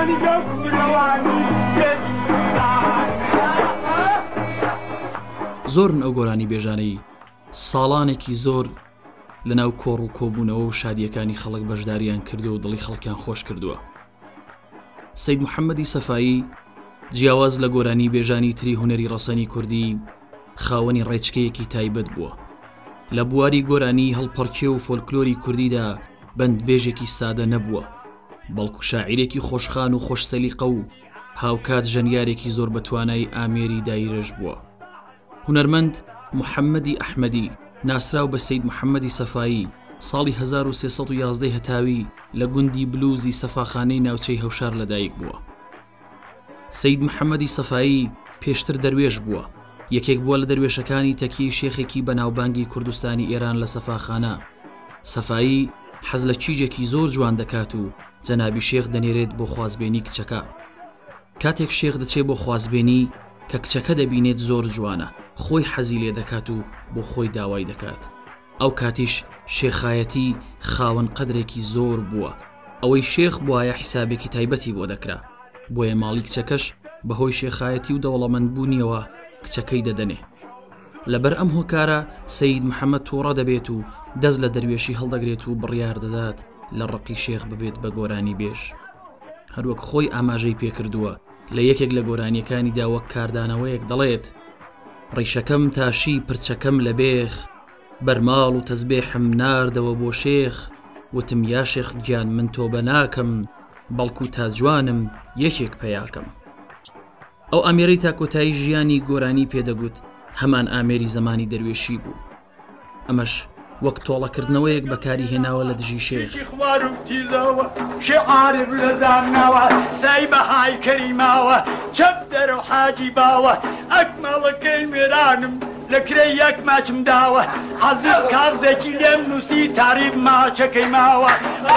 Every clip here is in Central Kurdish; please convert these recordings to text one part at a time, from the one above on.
زۆرن ئەو گۆرانی بێژانەی ساڵانێکی زۆر لەناو کۆڕ و کۆبوونەوە و شادیەکانی خەڵک بەشداریان کردو و دڵی خەڵکیان خۆش کردووە. سەید محەممەدی سەفایی جیاواز لە گۆرانی بێژانی تری هونەری ڕەسەنی کوردی خاوەنی ڕێچکەیەکی تایبەت بووە. لە بواری گۆرانی هەڵپەڕکێ و فۆلکلۆری کوردیدا بەندبێژێکی سادە نەبووە، بەڵکو شاعیرێکی خۆشخان و خۆشسەلیقە و هاوکات ژەنیارێکی زۆر بەتوانای ئامێری دایرەش بووە. هونەرمەند محەممەدی ئەحمەدی ناسراو بە سەید محەممەدی سەفایی ساڵی 1311 هەتاوی لە گوندی بلوزی سەفاخانەی ناوچەی هەوشار لەدایک بووە. سەید محەممەدی سەفایی پێشتر دەروێش بووە، یەکێک بووە لە دەروێشەکانی تەکی شێخێکی بەناوبانگی کوردستانی ئێران لە سەفاخانە. سەفایی حەز لە چیجێکی زۆر جوان دەکات و جەنابی شێخ دەنێرێت بۆ خوازبێنی کچەکە. کاتێک شێخ دەچێت بۆ خوازبێنی کە کچەکە دەبینێت زۆر جوانە، خۆی حەزی لێ دەکات و بۆ خۆی داوای دەکات. ئەو کاتیش شێخایەتی خاوەن قەدرێکی زۆر بووە، ئەوەی شێخ بوایە حیسابێکی تایبەتی بۆ دەکرا، بۆیە ماڵی کچەکەش بەهۆی شێخایەتی و دەوڵەمەندبوونیەوە کچەکەی دەدەنێ. لەبەر ئەم هۆکارە سەید محەممەد تووڕە دەبێت و دەست لە دەروێشی هەڵدەگرێت و بڕیار دەدات لە ڕقی شێخ ببێت بە گۆرانی بێژ. هەروەک خۆی ئاماژەی پێکردووە لە یەکێک لە گۆرانیەکانیدا وەک کاردانەوەیەک دەڵێت: ڕیشەکەم تاشی پرچەکەم لە بێخ، بەرماڵ و تەزبێحم ناردەوە بۆ شێخ، وتم یا شێخ گیان من تۆ بە ناکەم، بەڵکو تا جوانم یەکێک پەیاکەم. ئەو ئامێرەی تا کۆتایی ژیانی گۆرانی پێدەگوت هەمان ئامێری زمانی دەروێشی بوو. ئەمەش وەک تۆڵەکردنەوەیەک بەکاری هێناوە لە دژی شێخ. شعارب لەزانناوە سای بەهای کەریماوە چەپ دەرە حاجی باوە ئەکمەڵەکەی وێرانم لە کرێ یەک ماچم داوە حەزم کازێکی لێم نووسی تاریب ماچەکەی ماوە.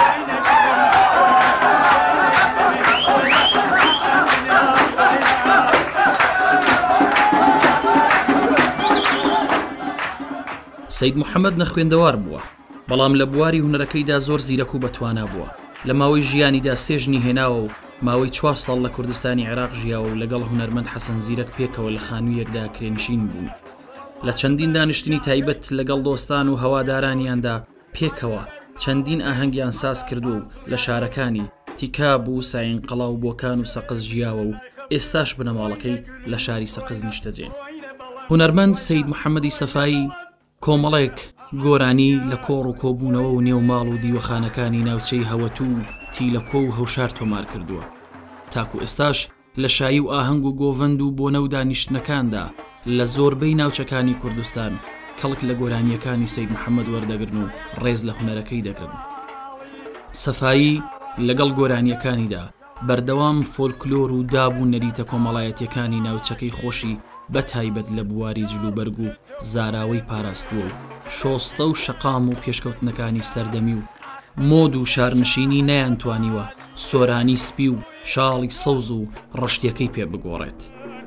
سەید محەممەد نەخوێندەوار بووە، بەڵام لە بواری هونەرەکەیدا زۆر زیرەک و بەتوانە بووە. لە ماوەی ژیانیدا سێژنی هێناوە و ماوەی 4 ساڵ لە کوردستانی عێراق ژیاوە و لەگەڵ هونەرمەند حەسەن زیرەک پێکەوە لە خانوویەکدا کرێنشین بوون. لە چەندین دانیشتنی تایبەت لەگەڵ دۆستان و هەوادارانیاندا پێکەوە چەندین ئاهەنگیان ساز کردو و لە شارەکانی تیکاب و ساینقەڵا و بۆکان و سەقز ژیاوە و ئێستاش بنەماڵەکەی لە شاری سەقز نیشتەجێن. هونەرمەند سەید محەممەدی سەفایی کۆمەڵێک گۆرانی لە کۆڕ و کۆبوونەوە و نێو ماڵ و دیوەخانەکانی ناوچەی هەوەتو و تیلەکۆ و هەوشار تۆمار کردووە. تاکو ئێستاش لە شایی و ئاهەنگ و گۆڤەند و بۆنە و دانیشتنەکاندا لە زۆربەی ناوچەکانی کوردستان کەڵک لە گۆرانیەکانی سەید محەممەد وەردەگرن و ڕێز لە هونەرەکەی دەگرن. سەفایی لەگەڵ گۆرانیەکانیدا بەردەوام فۆلکلۆر و داب و نەریتە کۆمەڵایەتیەکانی ناوچەکەی خۆشی بە تایبەت لە بواری جلوبەرگ و زاراوەی پاراستووە و شۆستە و شەقام و پێشکەوتنەکانی سەردەمی و مۆد و شارنشینی نەیانتوانیوە سۆرانی سپی و شاڵی سەوز و ڕەشتیەکەی پێ بگۆڕێت.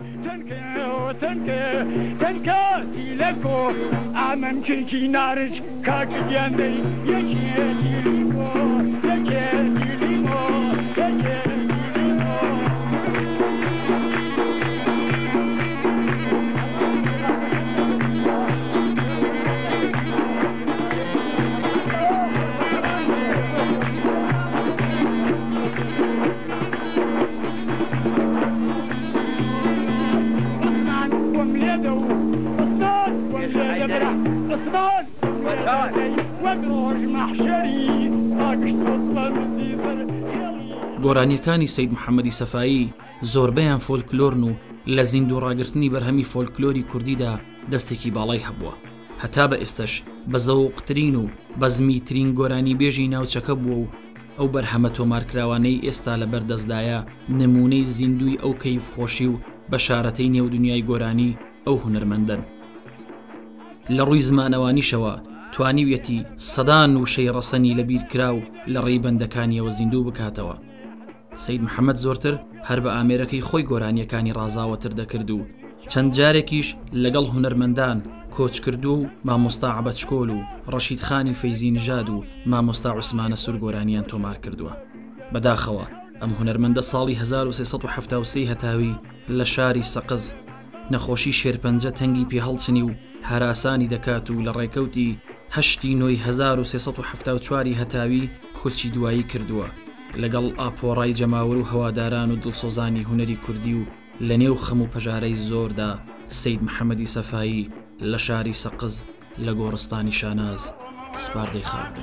گۆرانیەکانی سەید محەممەدی سەفایی زۆربەیان فۆلکلۆرن و لە زیند و ڕاگررتنی بەرهەمی فۆلکلۆری کوردیدا دەستێکی باڵای هەبووە. هەتا بە ئێستش بە زەوقترین و بەزمیترین گۆرانی بێژی ناوچەکە بووە و ئەو بەرهەمە تۆمارکراوانەی ئێستا لە بەردەستدایە نمونەی زیندوی ئەو کەیف خۆشی و بەشارەتەی نێودونیای گۆرانی ئەو هونەرمەندن. لە ڕووی زمانەوانیشەوە توانیویەتی سەدان و شەی ڕەسەنی لە بیرکرا و لە ڕێی بەندەکانیەوە زیندوو بکاتەوە. سەید محەممەد زۆرتر هەر بە ئامێرەکەی خۆی گۆرانیەکانی ڕازاوەتر دەکرد و چەند جارێکیش لەگەڵ هونەرمەندان کۆچ کردو و مامۆستا عەبەتشکۆل و ڕەشید خانی فەیزی نژاد و مامۆستا عوسمانە سوور گۆرانیان تۆمار کردووە. بەداخەوە ئەم هونەرمەندە ساڵی 1370 هەتاوی لە شاری سەقز نەخۆشی شێرپەنجە تەنگی پێ هەڵچنی و هەراسانی دەکات و لە ڕێکەوتی 8 نۆی 1374 هەتاوی کۆچی دوایی کردووە لەگەڵ ئاپۆڕای جەماوەر و هەواداران و دڵسۆزانی هونەری کوردی و لە نێو خەم و پەژارەی زۆردا سەید محەممەدی سەفایی لە شاری سەقز لە گۆڕستانی شاناز سپاردەی خاک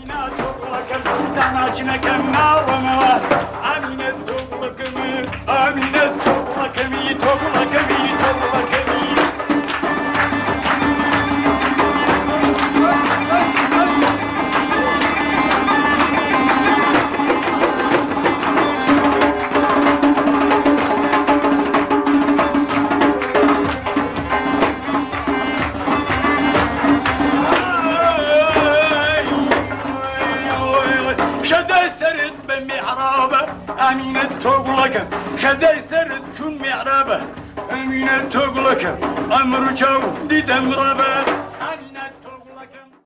أمينة تقولك شدي سرد شون معربة أمينة تقولك أمر جو دي دمربة